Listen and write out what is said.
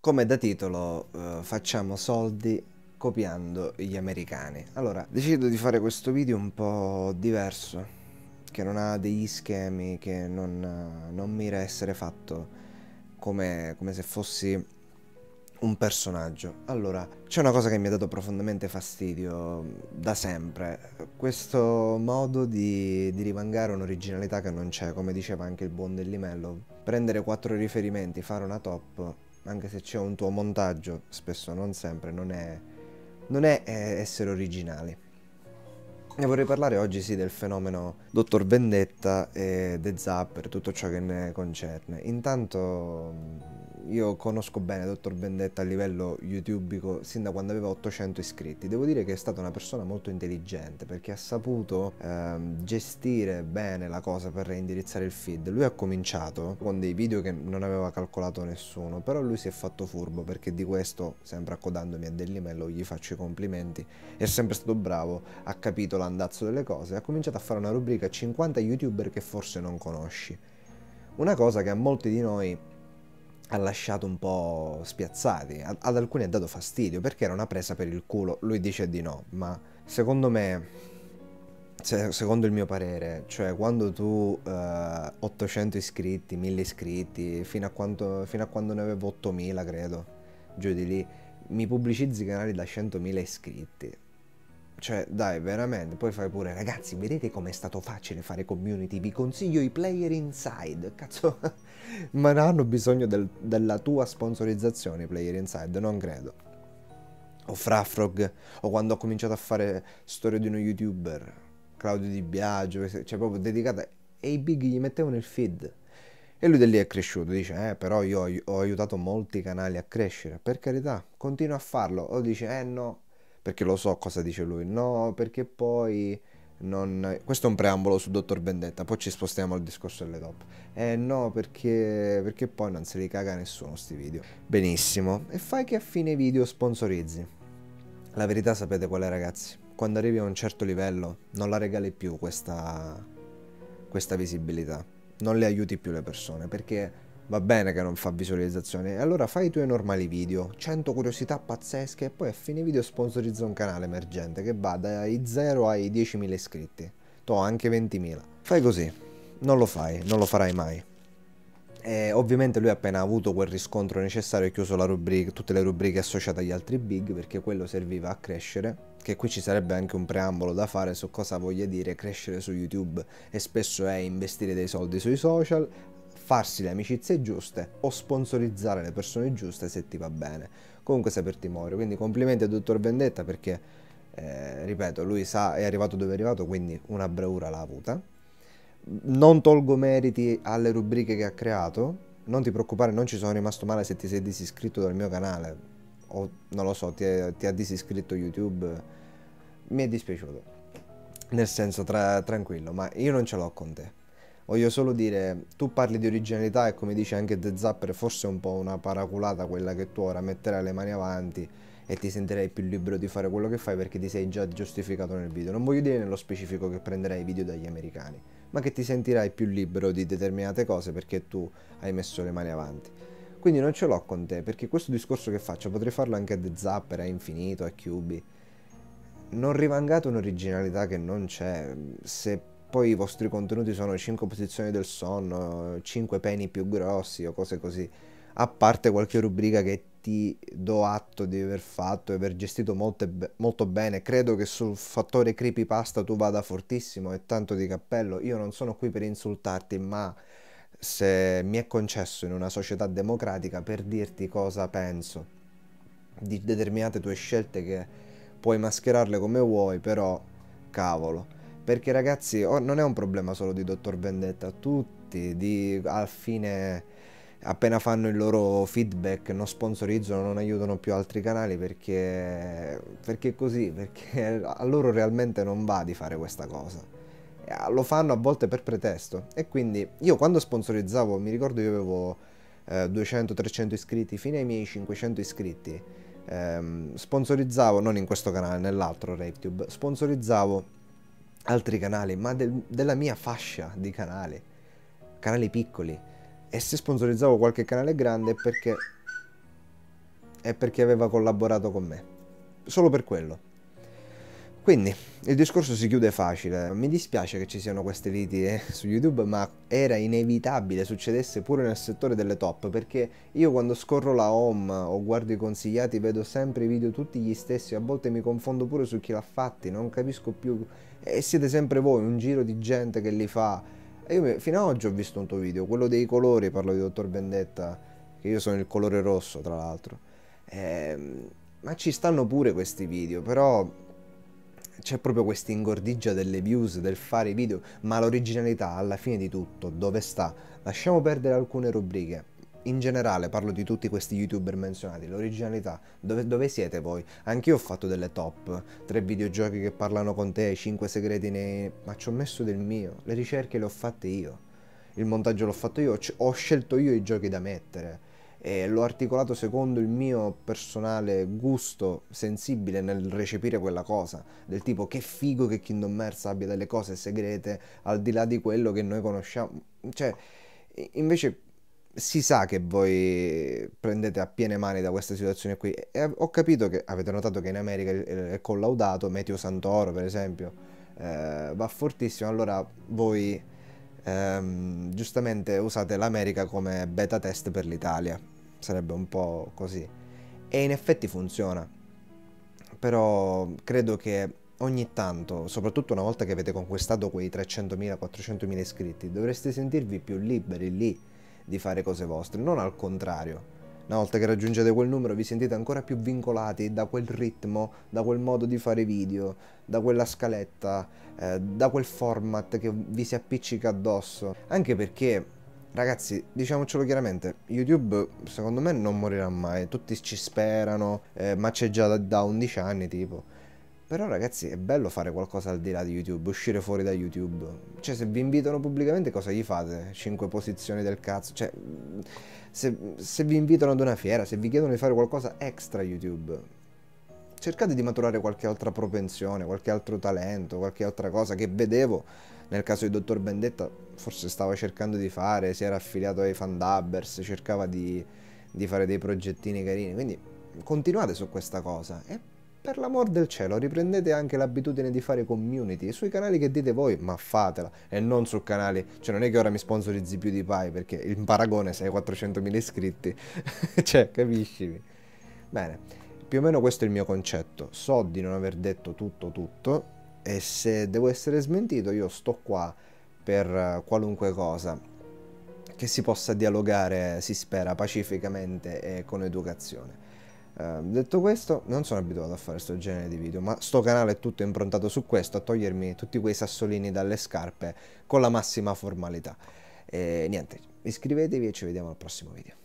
Come da titolo, facciamo soldi copiando gli americani. Allora, decido di fare questo video un po' diverso, che non ha degli schemi, che non mira a essere fatto come se fossi un personaggio. Allora, c'è una cosa che mi ha dato profondamente fastidio da sempre, questo modo di rivangare un'originalità che non c'è, come diceva anche il buon Dellimello. Prendere 4 riferimenti, fare una top, anche se c'è un tuo montaggio, spesso non sempre, non è essere originali. Ne vorrei parlare oggi sì del fenomeno Dottor Vendetta e The Zapper, tutto ciò che ne concerne. Intanto io conosco bene Dottor Vendetta a livello youtubico sin da quando aveva 800 iscritti. Devo dire che è stata una persona molto intelligente perché ha saputo gestire bene la cosa per reindirizzare il feed. Lui ha cominciato con dei video che non aveva calcolato nessuno, però lui si è fatto furbo perché di questo, sempre accodandomi a Dellimello, gli faccio i complimenti. È sempre stato bravo, ha capito l'andazzo delle cose, ha cominciato a fare una rubrica 50 youtuber che forse non conosci. Una cosa che a molti di noi ha lasciato un po' spiazzati, ad alcuni ha dato fastidio perché era una presa per il culo. Lui dice di no, ma secondo me, secondo il mio parere, cioè quando tu 800 iscritti, 1000 iscritti, fino a quando ne avevo 8000 credo, giù di lì, mi pubblicizzi canali da 100.000 iscritti. Cioè, dai, veramente, poi fai pure, ragazzi, vedete com'è stato facile fare community? Vi consiglio i player inside. Cazzo, ma non hanno bisogno della tua sponsorizzazione, i player inside? Non credo. O Frafrog, o quando ho cominciato a fare storie di uno youtuber, Claudio Di Biagio, cioè proprio dedicata, e i big gli mettevano il feed. E lui da lì è cresciuto, dice, però io ho aiutato molti canali a crescere. Per carità, continua a farlo. O dice, no, perché lo so cosa dice lui. No, perché poi non... Questo è un preambolo su Dottor Vendetta, poi ci spostiamo al discorso delle top. No, perché poi non se li caga nessuno sti video. Benissimo. E fai che a fine video sponsorizzi. La verità sapete qual è, ragazzi? Quando arrivi a un certo livello non la regali più questa visibilità. Non le aiuti più le persone, perché va bene che non fa visualizzazioni, allora fai i tuoi normali video, 100 curiosità pazzesche e poi a fine video sponsorizza un canale emergente che va dai 0 ai 10.000 iscritti, anche 20.000. Fai così, non lo fai, non lo farai mai. E ovviamente lui appena ha avuto quel riscontro necessario ha chiuso la rubrica, tutte le rubriche associate agli altri big, perché quello serviva a crescere, che qui ci sarebbe anche un preambolo da fare su cosa voglia dire crescere su YouTube, e spesso è investire dei soldi sui social, farsi le amicizie giuste o sponsorizzare le persone giuste se ti va bene. Comunque saperti muovere, quindi complimenti a Dottor Vendetta perché, ripeto, lui sa, è arrivato dove è arrivato, quindi una bravura l'ha avuta. Non tolgo meriti alle rubriche che ha creato, non ti preoccupare, non ci sono rimasto male se ti sei disiscritto dal mio canale o non lo so, ti ha disiscritto YouTube, mi è dispiaciuto, nel senso tranquillo, ma io non ce l'ho con te. Voglio solo dire, tu parli di originalità e come dice anche The Zapper, forse è un po' una paraculata quella che tu ora metterai le mani avanti e ti sentirai più libero di fare quello che fai perché ti sei già giustificato nel video. Non voglio dire nello specifico che prenderai i video dagli americani, ma che ti sentirai più libero di determinate cose perché tu hai messo le mani avanti. Quindi non ce l'ho con te, perché questo discorso che faccio potrei farlo anche a The Zapper, a Infinito, a QB. Non rivangate un'originalità che non c'è. Se poi i vostri contenuti sono 5 posizioni del sonno, 5 peni più grossi o cose così, a parte qualche rubrica che ti do atto di aver fatto e aver gestito molto bene, credo che sul fattore creepypasta tu vada fortissimo e tanto di cappello. Io non sono qui per insultarti, ma se mi è concesso in una società democratica per dirti cosa penso di determinate tue scelte, che puoi mascherarle come vuoi, però cavolo, perché ragazzi, non è un problema solo di Dottor Vendetta, tutti al fine, appena fanno il loro feedback, non sponsorizzano, non aiutano più altri canali perché così, perché a loro realmente non va di fare questa cosa. Lo fanno a volte per pretesto, e quindi io quando sponsorizzavo, mi ricordo io avevo 200-300 iscritti fino ai miei 500 iscritti, sponsorizzavo, non in questo canale, nell'altro RapeTube, sponsorizzavo altri canali, ma della mia fascia di canali piccoli, e se sponsorizzavo qualche canale grande è perché è perché aveva collaborato con me. Solo per quello. Quindi, il discorso si chiude facile. Mi dispiace che ci siano queste liti su YouTube, ma era inevitabile succedesse pure nel settore delle top, perché io quando scorro la home o guardo i consigliati vedo sempre i video tutti gli stessi, a volte mi confondo pure su chi l'ha fatti, non capisco più. E siete sempre voi, un giro di gente che li fa. E io fino ad oggi ho visto un tuo video, quello dei colori, parlo di Dottor Vendetta, che io sono il colore rosso tra l'altro. Ma ci stanno pure questi video, però c'è proprio questa ingordigia delle views, del fare i video, ma l'originalità alla fine di tutto, dove sta? Lasciamo perdere alcune rubriche. In generale parlo di tutti questi youtuber menzionati, l'originalità, dove siete voi? Anch'io ho fatto delle top, 3 videogiochi che parlano con te, 5 segreti nei... ma ci ho messo del mio, le ricerche le ho fatte io, il montaggio l'ho fatto io, ho scelto io i giochi da mettere e l'ho articolato secondo il mio personale gusto sensibile nel recepire quella cosa, del tipo che figo che Kingdom Hearts abbia delle cose segrete al di là di quello che noi conosciamo, cioè invece si sa che voi prendete a piene mani da questa situazione qui e ho capito che avete notato che in America è collaudato, Meteo Santoro per esempio, va fortissimo, allora voi giustamente usate l'America come beta test per l'Italia, sarebbe un po' così. E in effetti funziona, però credo che ogni tanto, soprattutto una volta che avete conquistato quei 300.000, 400.000 iscritti, dovreste sentirvi più liberi lì di fare cose vostre, non al contrario. Una volta che raggiungete quel numero vi sentite ancora più vincolati da quel ritmo, da quel modo di fare video, da quella scaletta, da quel format che vi si appiccica addosso. Anche perché, ragazzi, diciamocelo chiaramente, YouTube secondo me non morirà mai, tutti ci sperano, ma c'è già da 11 anni tipo. Però ragazzi è bello fare qualcosa al di là di YouTube, uscire fuori da YouTube. Cioè se vi invitano pubblicamente cosa gli fate? 5 posizioni del cazzo. Cioè se vi invitano ad una fiera, se vi chiedono di fare qualcosa extra YouTube, cercate di maturare qualche altra propensione, qualche altro talento, qualche altra cosa che vedevo nel caso di Dottor Vendetta, forse stava cercando di fare, si era affiliato ai Fandabbers, cercava di fare dei progettini carini, quindi continuate su questa cosa e per l'amor del cielo riprendete anche l'abitudine di fare community sui canali che dite voi, ma fatela e non su canali, cioè non è che ora mi sponsorizzi PewDiePie perché in paragone sei 400.000 iscritti cioè capiscimi. Bene, più o meno questo è il mio concetto, so di non aver detto tutto e se devo essere smentito io sto qua per qualunque cosa che si possa dialogare, si spera, pacificamente e con educazione. Detto questo, non sono abituato a fare questo genere di video, ma sto canale è tutto improntato su questo, a togliermi tutti quei sassolini dalle scarpe con la massima formalità. E niente, iscrivetevi e ci vediamo al prossimo video.